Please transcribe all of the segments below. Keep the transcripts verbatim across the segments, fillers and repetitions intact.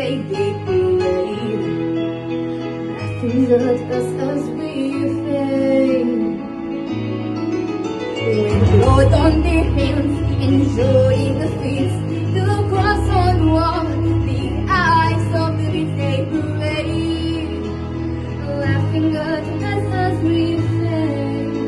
fake parade, laughing at us as we fade. With blood on their hands, enjoying the feast, the cross on wall, the eyes of the fake parade, laughing at us as we fade.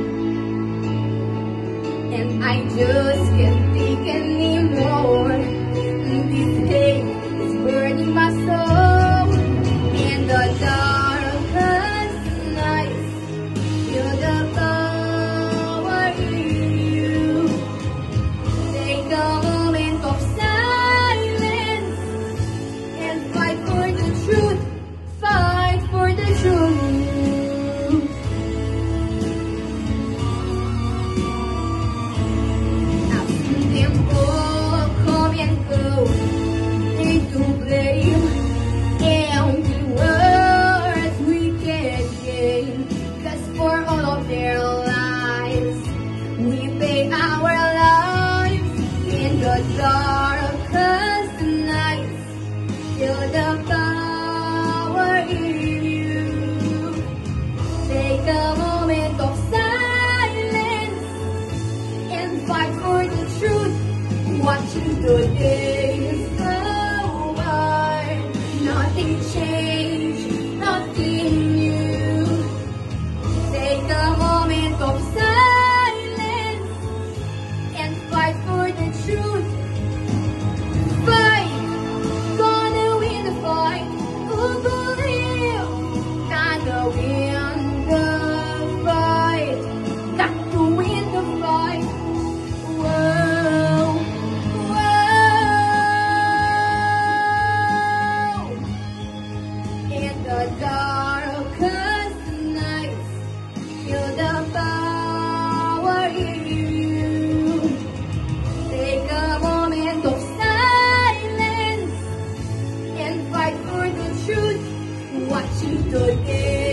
And I just can't take anymore. This day is burning my soul. In the darkest nights, feel the power in you. Take a moment of silence and fight for the truth. Fight for the truth. Darkest nights, feel the power in you. Take a moment of silence and fight for the truth. Watching the days go by, nothing changed, nothing new. Take a moment of silence and fight for the truth. Watching the day.